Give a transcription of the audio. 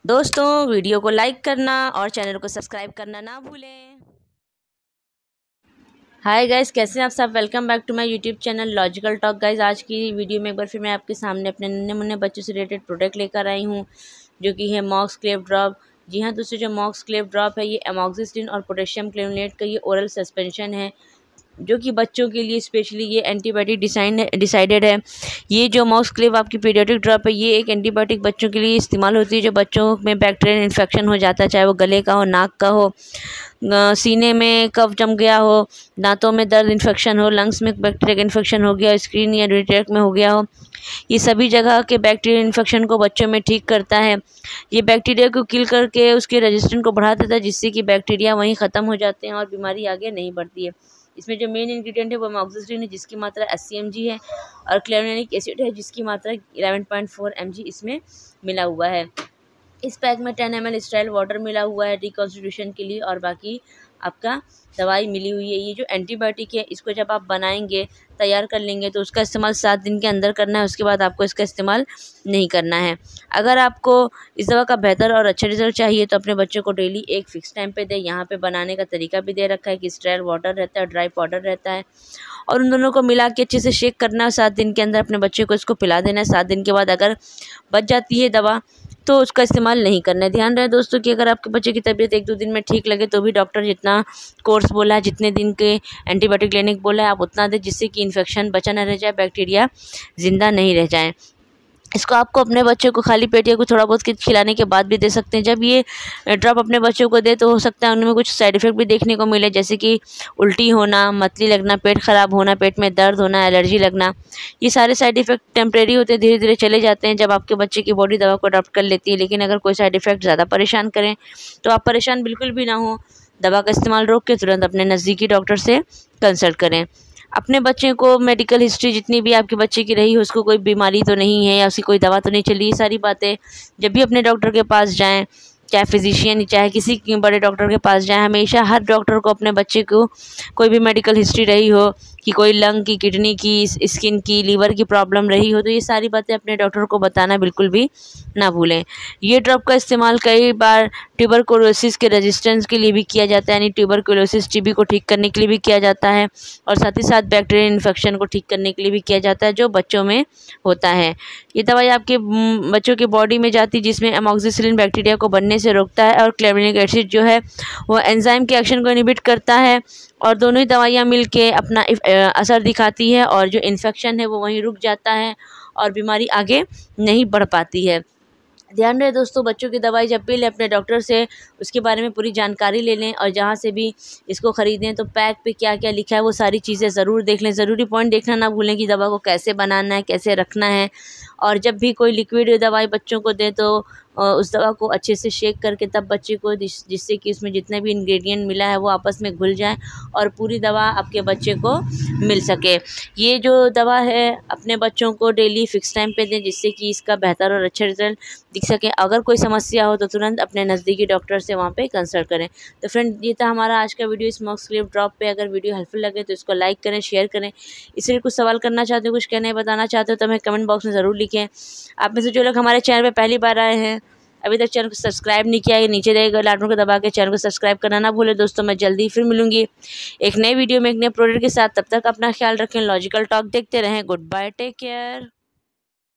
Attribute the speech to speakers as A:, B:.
A: दोस्तों वीडियो को लाइक करना और चैनल को सब्सक्राइब करना ना भूलें। हाय गाइस, कैसे हैं आप सब। Welcome back to my YouTube channel logical talk. Guys आज की वीडियो में एक बार फिर मैं आपके सामने अपने नन्हे मुन्ने बच्चों से रिलेटेड प्रोडक्ट लेकर आई हूँ, जो कि है मॉक्स क्लेव ड्रॉप। जी हाँ दोस्तों, जो मॉक्स क्लेव ड्रॉप है ये एमॉक्सिसिलिन और पोटेशियम क्लेवलेट का ये ओरल सस्पेंशन है, जो कि बच्चों के लिए स्पेशली ये एंटीबायोटिक डिसाइडेड है। ये जो मॉक्स क्लेव आपकी पीडियाट्रिक ड्रॉप है, ये एक एंटीबायोटिक बच्चों के लिए इस्तेमाल होती है जो बच्चों में बैक्टीरियल इन्फेक्शन हो जाता है, चाहे वो गले का हो, नाक का हो, सीने में कफ जम गया हो, दांतों में दर्द इन्फेक्शन हो, लंग्स में बैक्टीरियल इन्फेक्शन हो गया, स्किन या यूरिन ट्रैक्ट में हो गया हो। ये सभी जगह के बैक्टीरियल इन्फेक्शन को बच्चों में ठीक करता है। ये बैक्टीरिया को किल करके उसके रेजिस्टेंस को बढ़ा देता है, जिससे कि बैक्टीरिया वहीं ख़त्म हो जाते हैं और बीमारी आगे नहीं बढ़ती है। इसमें जो मेन इंग्रेडिएंट है वो एमॉक्सिसिलिन है, जिसकी मात्रा 80 mg है, और क्लेवलेनिक एसिड है, जिसकी मात्रा 11.4 mg इसमें मिला हुआ है। इस पैक में 10 ml स्टेराइल वाटर मिला हुआ है रिकॉन्स्टिट्यूशन के लिए, और बाकी आपका दवाई मिली हुई है। ये जो एंटीबायोटिक है, इसको जब आप बनाएंगे, तैयार कर लेंगे, तो उसका इस्तेमाल 7 दिन के अंदर करना है। उसके बाद आपको इसका इस्तेमाल नहीं करना है। अगर आपको इस दवा का बेहतर और अच्छा रिजल्ट चाहिए तो अपने बच्चों को डेली एक फ़िक्स टाइम पे दें। यहाँ पे बनाने का तरीका भी दे रखा है कि स्टेराइल वाटर रहता है और ड्राई पाउडर रहता है, और उन दोनों को मिला के अच्छे से शेक करना है। 7 दिन के अंदर अपने बच्चे को इसको पिला देना है। 7 दिन के बाद अगर बच जाती है दवा तो उसका इस्तेमाल नहीं करना है। ध्यान रहे दोस्तों कि अगर आपके बच्चे की तबीयत 1-2 दिन में ठीक लगे तो भी डॉक्टर जितना कोर्स बोला है, जितने दिन के एंटीबायोटिक क्लिनिक बोला है, आप उतना दें, जिससे कि इन्फेक्शन बचा न रह जाए, बैक्टीरिया ज़िंदा नहीं रह जाए। इसको आपको अपने बच्चे को खाली पेट या कुछ थोड़ा बहुत खिलाने के बाद भी दे सकते हैं। जब ये ड्रॉप अपने बच्चों को दे तो हो सकता है उनमें कुछ साइड इफ़ेक्ट भी देखने को मिले, जैसे कि उल्टी होना, मतली लगना, पेट ख़राब होना, पेट में दर्द होना, एलर्जी लगना। ये सारे साइड इफ़ेक्ट टेम्परेरी होते हैं, धीरे धीरे चले जाते हैं जब आपके बच्चे की बॉडी दवा को अडॉप्ट कर लेती है। लेकिन अगर कोई साइड इफ़ेक्ट ज़्यादा परेशान करें तो आप परेशान बिल्कुल भी ना हो। दवा का इस्तेमाल रोक के तुरंत अपने नज़दीकी डॉक्टर से कंसल्ट करें। अपने बच्चे को मेडिकल हिस्ट्री जितनी भी आपके बच्चे की रही हो, उसको कोई बीमारी तो नहीं है या उसकी कोई दवा तो नहीं चली, ये सारी बातें जब भी अपने डॉक्टर के पास जाएं, चाहे फिजिशियन चाहे किसी बड़े डॉक्टर के पास जाएं, हमेशा हर डॉक्टर को अपने बच्चे को कोई भी मेडिकल हिस्ट्री रही हो कि कोई लंग की, किडनी की, स्किन की, लीवर की प्रॉब्लम रही हो, तो ये सारी बातें अपने डॉक्टर को बताना बिल्कुल भी ना भूलें। ये ड्रॉप का इस्तेमाल कई बार ट्यूबरकुलोसिस के रेजिस्टेंस के लिए भी किया जाता है, यानी ट्यूबरकुलोसिस टीबी को ठीक करने के लिए भी किया जाता है, और साथ ही साथ बैक्टीरियल इन्फेक्शन को ठीक करने के लिए भी किया जाता है जो बच्चों में होता है। ये दवाई आपके बच्चों की बॉडी में जाती है, जिसमें एमॉक्सिसिलिन बैक्टीरिया को बनने से रोकता है, और क्लेवलेनिक एसिड जो है वो एंजाइम के एक्शन को इनहिबिट करता है, और दोनों ही दवाइयाँ मिलके अपना असर दिखाती है, और जो इन्फेक्शन है वो वहीं रुक जाता है और बीमारी आगे नहीं बढ़ पाती है। ध्यान रहे दोस्तों, बच्चों की दवाई जब भी लें अपने डॉक्टर से उसके बारे में पूरी जानकारी ले लें, और जहाँ से भी इसको ख़रीदें तो पैक पे क्या क्या लिखा है वो सारी चीज़ें ज़रूर देख लें। ज़रूरी पॉइंट देखना ना भूलें कि दवा को कैसे बनाना है, कैसे रखना है, और जब भी कोई लिक्विड दवाई बच्चों को दें तो उस दवा को अच्छे से शेक करके तब बच्चे को, जिससे कि उसमें जितने भी इंग्रेडिएंट मिला है वो आपस में घुल जाए और पूरी दवा आपके बच्चे को मिल सके। ये जो दवा है अपने बच्चों को डेली फ़िक्स टाइम पे दें, जिससे कि इसका बेहतर और अच्छा रिजल्ट दिख सके। अगर कोई समस्या हो तो तुरंत अपने नज़दीकी डॉक्टर से वहाँ पे कंसल्ट करें। तो फ्रेंड, ये था हमारा आज का वीडियो इस मॉक्स क्लेव ड्रॉप पे। अगर वीडियो हेल्पफुल लगे तो इसको लाइक करें, शेयर करें। इसलिए कुछ सवाल करना चाहते हो, कुछ कहने बताना चाहते हो तो हमें कमेंट बॉक्स में ज़रूर लिखें। आप में से जो लोग हमारे चैनल पर पहली बार आए हैं, अभी तक चैनल को सब्सक्राइब नहीं किया है, नीचे दिए गए लाल बटन को दबा के चैनल को सब्सक्राइब करना ना भूलें। दोस्तों मैं जल्दी फिर मिलूंगी एक नए वीडियो में एक नए प्रोडक्ट के साथ। तब तक अपना ख्याल रखें। लॉजिकल टॉक देखते रहें। Goodbye, take care.